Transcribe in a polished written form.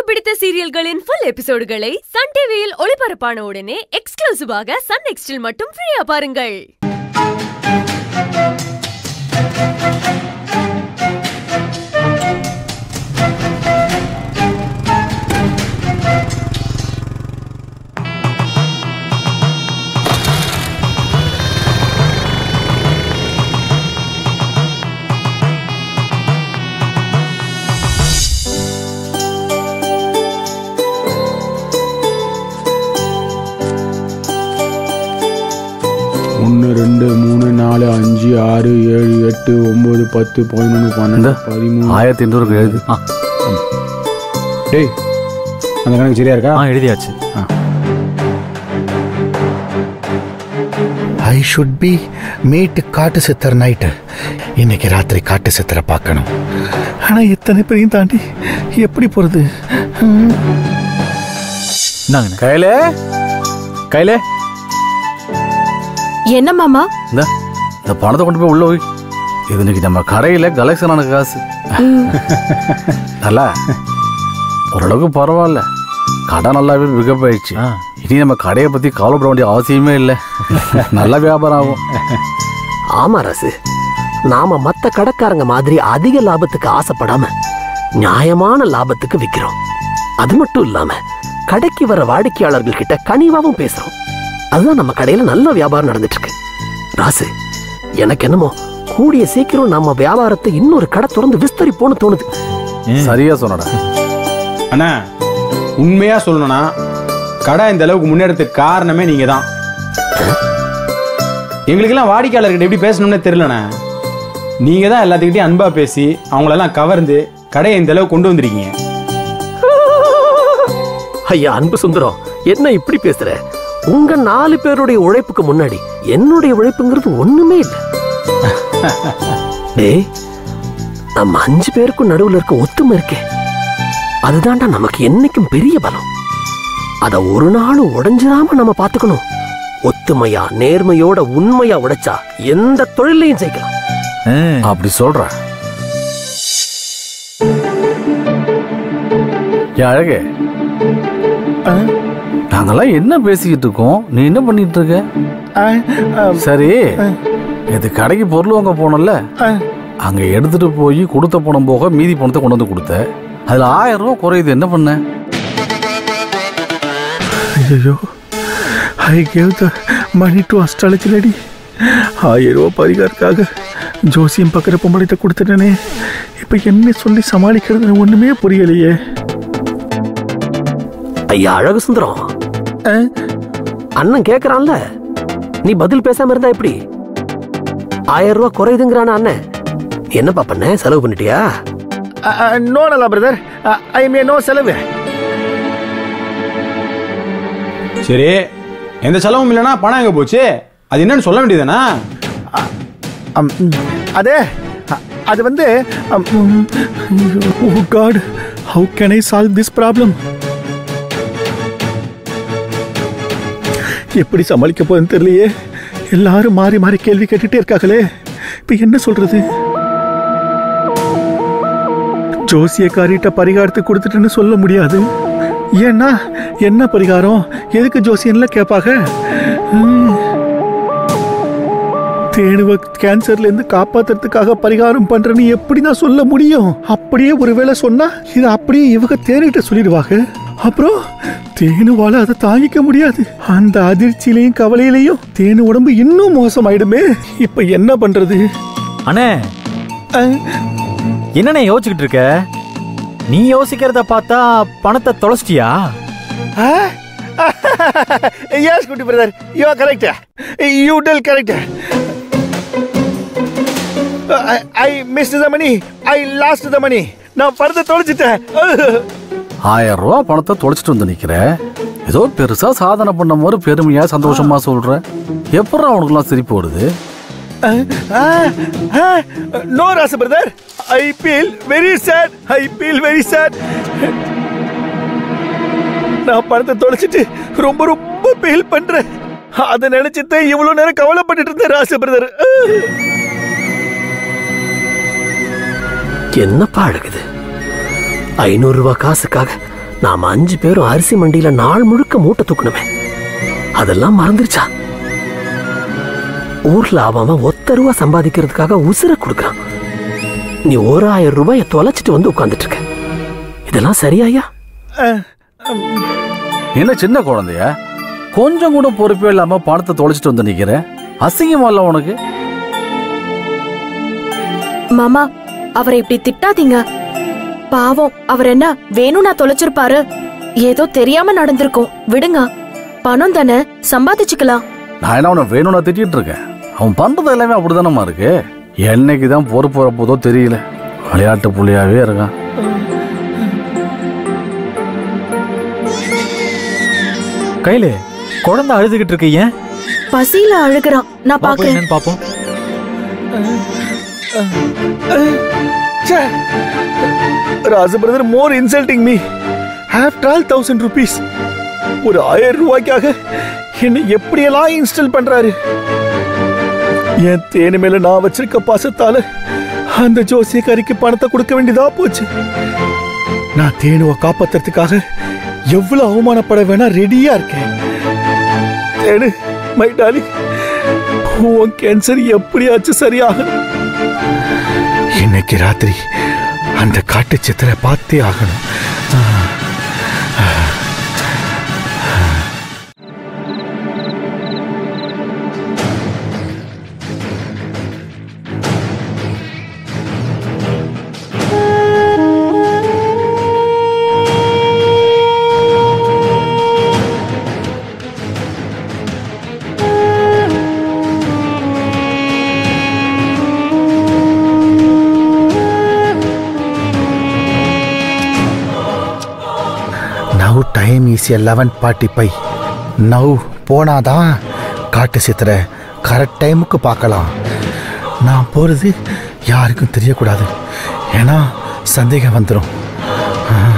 பிடித்த சீரியல்களின் full எபிசோடுகளை SunTVயில் ஒளிபரப்பான உடனே எக்ஸ்க்ளூசிவாக Sun NXTல் மட்டும் ஃப்ரீயா பாருங்கள். ஒன்று 2 3 4 5 6 7 8 9 10 11 12 13 1800 எழுது. டேய் அந்த கணக்கு சரியா இருக்கா? எழுதியாச்சு. ஐ ஷுட் பி மீட் காட்டு சித்தர் நைட்டு. இன்னைக்கு ராத்திரி காட்டு சித்தரை பார்க்கணும். ஆனால் எத்தனை பேரையும் தாண்டி எப்படி போகிறது? கையிலே கையிலே என்ன மாமா? இந்த பணத்தை கொண்டு போய் உள்ள போய். இது இன்னைக்கு நம்ம கடையில கலெக்ஷன் ஆன காசு. நல்லா ஓரளவுக்கு பரவாயில்ல. கடை நல்லாவே பிக்கப் ஆயிடுச்சு. இனி நம்ம கடையை பத்தி கவலைப்பட வேண்டிய அவசியமே இல்லை. நல்ல வியாபாரம் ஆகும். ஆமா ராசு, நாம மத்த கடைக்காரங்க மாதிரி அதிக லாபத்துக்கு ஆசைப்படாம நியாயமான லாபத்துக்கு விக்கிறோம். அது மட்டும் இல்லாம கடைக்கு வர வாடிக்கையாளர்கள் கிட்ட கனிவாவும் பேசுறோம். அதுதான் நம்ம கடையில நல்ல வியாபாரம் நடந்துட்டு இருக்கு. ராசு, எனக்கு என்னமோ கூடிய சீக்கிரம் நம்ம வியாபாரத்தை இன்னொரு கடை திறந்து விஸ்தரிப்போன்னு தோணுது. சரியா சொன்னடா. அண்ணா உண்மையா சொல்லணும்னா கடை இந்த அளவுக்கு முன்னேறதுக்கு காரணமே நீங்க தான். எங்களுக்கெல்லாம் வாடிக்கையாளர்கிட்ட எப்படி பேசணும்னே தெரியலண்ணா. நீங்க தான் எல்லாத்துக்கிட்டையும் அன்பா பேசி அவங்களெல்லாம் கவர்ந்து கடையை இந்த அளவுக்கு கொண்டு வந்திருக்கீங்க. ஐயா அன்பு சுந்தரம், என்ன இப்படி பேசுற? உங்க 4 பேருடைய உழைப்புக்கு முன்னாடி என்னுடைய உழைப்புங்கிறது ஒண்ணுமே இல்லை. டேய், நம்ம 5 பேருக்கும் நடுவுல இருக்க ஒத்துமை இருக்கே, அதுதான்டா நமக்கு என்னைக்கும் பெரிய பலம். அத ஒரு நாளும் உடைஞ்சிடாம நம்ம பாத்துக்கணும். ஒத்துமையா நேர்மையோட உண்மையா உடைச்சா எந்த தொழிலையும் செய்யலாம். அப்படி சொல்ற அழகே. நாங்கெல்லாம் என்ன பேசிக்கிட்டு இருக்கோம், நீ என்ன பண்ணிட்டு இருக்க? சரி, இது கடைக்கு பொருள் வாங்க போனல, அங்க எடுத்துட்டு போய் கொடுத்த பணம் போக மீதி பணத்தை கொண்டு வந்து கொடுத்த. அதுல 1000 ரூபாய் குறையுது, என்ன பண்ண? ஐயோ, I gave the money to astrology lady. 1000 ரூபா பரிகாரக்காக ஜோசியம் பக்கிற பொம்பளைத்த கொடுத்துட்டேனே. இப்ப என்ன சொல்லி சமாளிக்கிறது ஒண்ணுமே புரியலையே. ஐயா அழகு சுந்தரம், அண்ணன் கேக்குறான்ல, நீ பதில் பேசாம இருந்தா எப்படி? 1000 ரூபாய் குறையுதுங்கிறான அண்ணன். என்னப்பா பண்ண, செலவு பண்ணிட்டியா? நோ நல்லா பிரதர், ஐ மீ நோ செலவு. சரி, எந்த செலவும் இல்லைன்னா பணம் எங்க போச்சு? அது என்னன்னு சொல்ல வேண்டியதுதானா? அது வந்து oh God, how can I solve this problem? எப்படி சமாளிக்க போறேன்னு தெரியலையே. எல்லாரும் மாறி மாறி கேள்வி கேட்டுட்டே இருக்காங்களே. இப்ப என்ன சொல்றது? ஜோசியக்காரிட்ட பரிகாரத்துக்கு கொடுத்துட்டுன்னு சொல்ல முடியாது. ஏன்னா என்ன பரிகாரம், எதுக்கு ஜோசியன்ல கேட்பாங்க? தேனுவ கேன்சர்ல இருந்து காப்பாத்துறதுக்காக பரிகாரம் பண்றேன்னு எப்படி நான் சொல்ல முடியும்? அப்படியே ஒருவேளை சொன்னா இது அப்படியே இவங்க தேனிட்ட சொல்லிடுவாங்க. அப்புறம் தேனுவால அதை தாங்கிக்க முடியாது. அந்த அதிர்ச்சியிலையும் கவலையிலையும் தேனு உடம்பு இன்னும் மோசமாயிடுமே. இப்ப என்ன பண்றது? அண்ணே, என்னண்ணே யோசிச்சுக்கிட்டு இருக்க? நீ யோசிக்கிறத பார்த்தா பணத்தை தொலைச்சிட்டியா? எஸ் குட்டி brother, you are correct. You tell correct. I missed the money. I lost the money. நான் பணத்தை தொலைச்சிட்டேன். 1000 ரூபாய் பணத்தை தொலைச்சிட்டு வந்து நிக்கிற. ஏதோ பெருசா சாதனை பண்ண மாதிரி பெருமையா சந்தோஷமா சொல்ற. எப்பறம் அவனுக்குலாம் சிரிப்பு வருது? No Rasu brother, I feel very sad. I feel very sad. நான் பணத்தை தொலைச்சிட்டு ரொம்ப ரொம்ப ஃபீல் பண்றேன். அதை நினைச்சிட்டு இவ்வளவு நேரம் கவலைப்பட்டு இருந்தேன் ராசு பிரதர். என்னப்பா அழகுது? 500 ரூபாய் காசுக்காக நாம 5 பேரும் அரிசி மண்டியில நாள் முழுக்க மூட்டை தூக்கணுமே, அதெல்லாம் மறந்துருச்சா? ஊர்ல அவன் ஒத்த ரூபா சம்பாதிக்கிறதுக்காக உசுர கொடுக்கறான். நீ 1000 ரூபாயை தொலைச்சிட்டு வந்து உட்கார்ந்துட்டு இருக்க. இதெல்லாம் சரியாயா? என்ன சின்ன குழந்தையா, கொஞ்சம் கூட பொறுப்பே இல்லாம பணத்தை தொலைச்சிட்டு வந்து நிக்கிற, அசிங்கமா இல்ல உனக்கு? மாமா, அவரை இப்படி திட்டாதீங்க. பாவம், அவர் என்ன வேணும்னா தொலைச்சிருப்பாரு. ஏதோ தெரியாம நடந்திருக்கும், விடுங்க. பணம் தானே, சம்பாதிச்சுக்கலாம். நான் என்ன அவனை வேணும்னா திட்டிட்டு இருக்கேன்? அவன் பண்றது எல்லாமே அப்படித்தானமா இருக்கு. என்னைக்குதான் பொறுப்பு வரப்போதோ தெரியல, விளையாட்டு புள்ளியாவே இருக்கான். கையில குழந்தை அழுதுகிட்டு இருக்கு, ஏன்? பசியில அழுகுறான், நான் பாக்குறேன். பாப்போம். Raju brother more insulting me. After all 1000 rupees. ஒரு 1000 ரூபாய்க்காக என்னை எப்படியெல்லாம் இன்ஸ்டால் பண்றாரு. என் தேனு மேல நான் வச்சிருக்க பாசத்தால அந்த ஜோசியக்காரிக்கு பணத்தை கொடுக்க வேண்டியதா போச்சு. நான் தேனுவை காப்பாத்துறதுக்காக எவ்வளவு அவமானப்பட வேணா ரெடியா இருக்கேன். தேனு, மை டார்லிங், உன் கேன்சர் எப்படியாச்சும் சரியாகணும். இன்னைக்கு ராத்திரி அந்த காட்டு சித்திரை பார்த்தே ஆகணும். Time is 11:45. நவ் போனாதான் காட்டு சித்திரை கரெக்ட் டைமுக்கு பார்க்கலாம். நான் போகிறது யாருக்கும் தெரியக்கூடாது, ஏன்னா சந்தேகம் வந்துடும்.